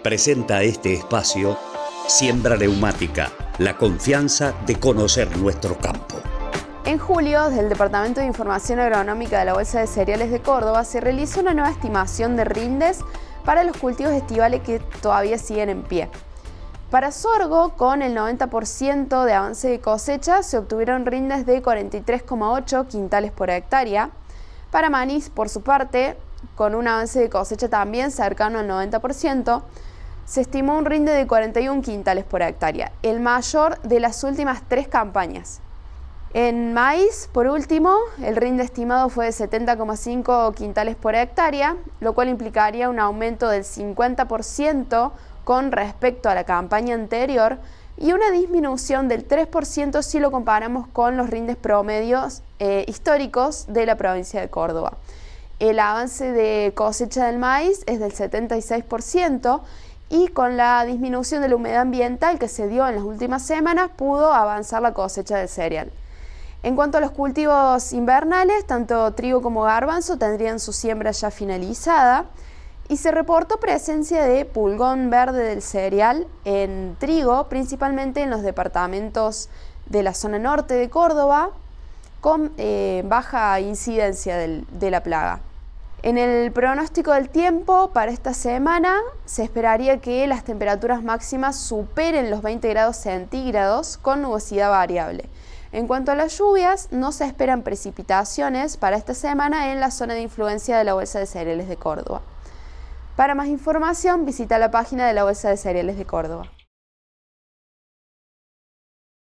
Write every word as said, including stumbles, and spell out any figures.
Presenta este espacio Siembra Neumática, la confianza de conocer nuestro campo. En julio, desde el Departamento de Información Agronómica de la Bolsa de Cereales de Córdoba, se realizó una nueva estimación de rindes para los cultivos estivales que todavía siguen en pie. Para sorgo, con el noventa por ciento de avance de cosecha, se obtuvieron rindes de cuarenta y tres coma ocho quintales por hectárea. Para maíz, por su parte, con un avance de cosecha también cercano al noventa por ciento, se estimó un rinde de cuarenta y uno quintales por hectárea, el mayor de las últimas tres campañas. En maíz, por último, el rinde estimado fue de setenta coma cinco quintales por hectárea, lo cual implicaría un aumento del cincuenta por ciento con respecto a la campaña anterior y una disminución del tres por ciento si lo comparamos con los rindes promedios eh, históricos de la provincia de Córdoba. El avance de cosecha del maíz es del setenta y seis por ciento y con la disminución de la humedad ambiental que se dio en las últimas semanas pudo avanzar la cosecha del cereal. En cuanto a los cultivos invernales, tanto trigo como garbanzo tendrían su siembra ya finalizada y se reportó presencia de pulgón verde del cereal en trigo, principalmente en los departamentos de la zona norte de Córdoba, con eh, baja incidencia del, de la plaga. En el pronóstico del tiempo para esta semana se esperaría que las temperaturas máximas superen los veinte grados centígrados con nubosidad variable. En cuanto a las lluvias, no se esperan precipitaciones para esta semana en la zona de influencia de la Bolsa de Cereales de Córdoba. Para más información, visita la página de la Bolsa de Cereales de Córdoba.